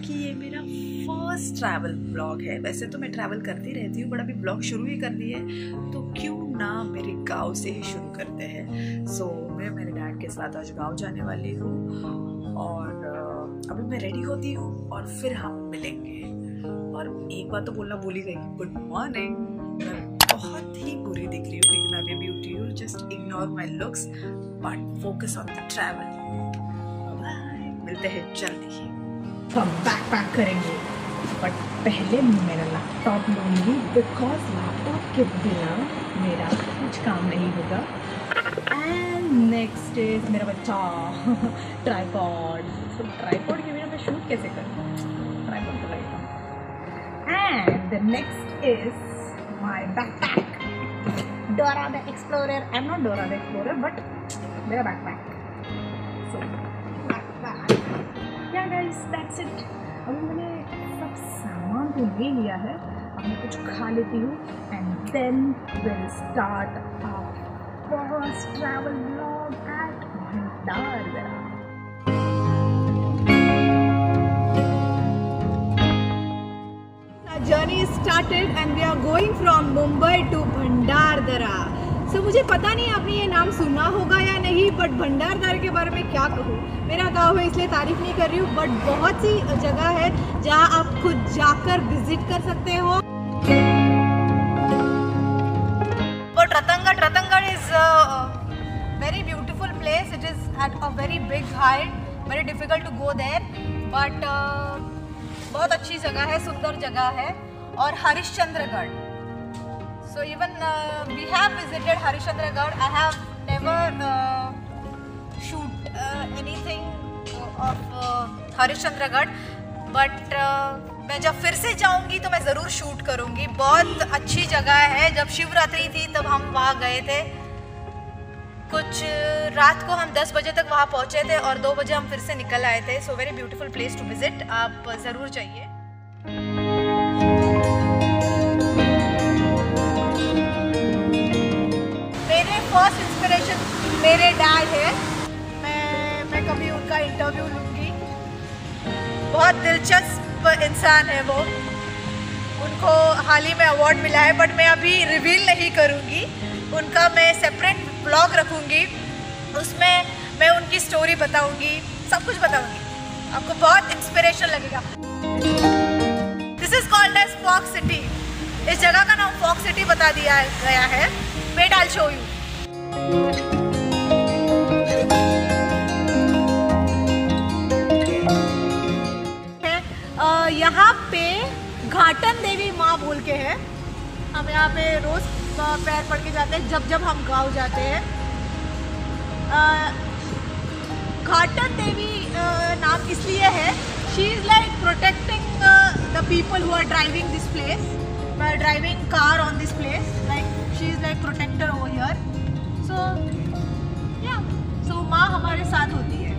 कि ये मेरा फर्स्ट ट्रैवल ब्लॉग है। वैसे तो मैं ट्रैवल करती रहती हूँ, बट अभी ब्लॉग शुरू ही कर दी है, तो क्यों ना मेरे गांव से ही शुरू करते हैं। सो मैं मेरे डैड के साथ आज गांव जाने वाली हूँ और अभी मैं रेडी होती हूँ और फिर हम मिलेंगे। और एक बात तो बोलना भूल ही गई, गुड मॉर्निंग। मैं बहुत ही बुरी दिख रही हूँ क्योंकि मैं अभी ब्यूटी हूँ। Just ignore my looks but focus on the travel. Bye, मिलते हैं जल्दी ही। हम बैकपैक करेंगे, बट पहले मेरा लैपटॉप लूँगी बिकॉज लैपटॉप के बिना मेरा कुछ काम नहीं होगा। एंड नेक्स्ट इज मेरा बच्चा ट्राइपॉड। तो ट्राइपॉड के बिना मैं शूट कैसे करूँ? ट्राइपॉड तो लगेगा। And the next is my backpack, Dora the explorer. I am not Dora the explorer but मेरा बैकपैक। सो बैकपैक, या गाइस दैट्स इट। अभी मैंने सब सामान तो ले लिया है, अब मैं कुछ खा लेती हूँ and then will start our first travel vlog at Bhandardara. Journey started and we are going from Mumbai to Bhandardara. So मुझे पता नहीं आपने ये नाम सुना होगा या नहीं, बट भंडारदरा के बारे में क्या कहूँ। मेरा गांव है इसलिए तारीफ नहीं कर रही हूँ, बट बहुत सी जगह है जहाँ आप खुद जाकर विजिट कर सकते हो। But Ratangad is a very beautiful place. It is at a very big height, very difficult to go there, but बहुत अच्छी जगह है, सुंदर जगह है। और Harishchandragad, so even we have visited Harishchandragarh. I have never shoot anything of Harishchandragarh, but मैं जब फिर से जाऊंगी तो मैं ज़रूर शूट करूंगी। बहुत अच्छी जगह है। जब शिवरात्रि थी तब हम वहाँ गए थे। कुछ रात को हम 10 बजे तक वहाँ पहुँचे थे और 2 बजे हम फिर से निकल आए थे। So very beautiful place to visit, आप ज़रूर जाइए। मेरे फर्स्ट इंस्पिरेशन मेरे डैड है। मैं कभी उनका इंटरव्यू लूँगी। बहुत दिलचस्प इंसान है वो। उनको हाल ही में अवार्ड मिला है, बट मैं अभी रिवील नहीं करूँगी। उनका मैं सेपरेट ब्लॉग रखूँगी, उसमें मैं उनकी स्टोरी बताऊँगी, सब कुछ बताऊँगी। आपको बहुत इंस्पिरेशन लगेगा। This is called edge fox city. इस जगह का नाम फॉक्स सिटी बता दिया गया है। Wait I will show you. यहाँ पे घाटन देवी माँ बोल के है। हम यहाँ पे रोज पैर पड़ के जाते हैं जब हम गांव जाते हैं। घाटन देवी नाम इसलिए है, she is like protecting the people who are driving this place, driving car on this place, like she is like protector over here. So माँ हमारे साथ होती है।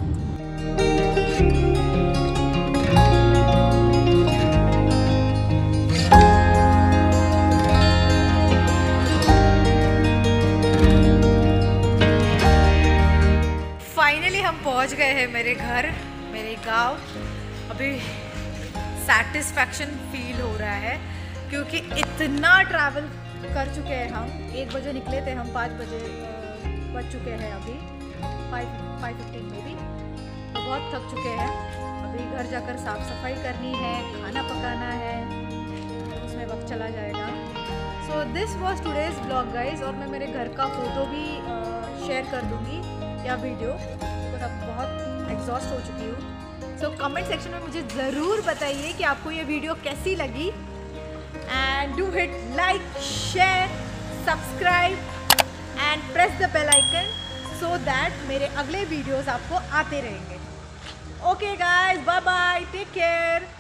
फाइनली हम पहुंच गए हैं मेरे घर, मेरे गांव। अभी सैटिस्फैक्शन फील हो रहा है क्योंकि इतना ट्रैवल कर चुके हैं हम। 1 बजे निकले थे हम, 5 बजे बज चुके हैं अभी, 5:15 में भी। तो बहुत थक चुके हैं। अभी घर जाकर साफ़ सफाई करनी है, खाना पकाना है, तो उसमें वक्त चला जाएगा। So this was today's blog guys. और मैं मेरे घर का फ़ोटो भी शेयर कर दूँगी या वीडियो, बिकॉज अब बहुत एग्जॉस्ट हो चुकी हूँ। सो कमेंट सेक्शन में मुझे ज़रूर बताइए कि आपको ये वीडियो कैसी लगी। And do hit like, share, subscribe and press the bell icon so that मेरे अगले वीडियोस आपको आते रहेंगे। Okay guys, bye bye, take care.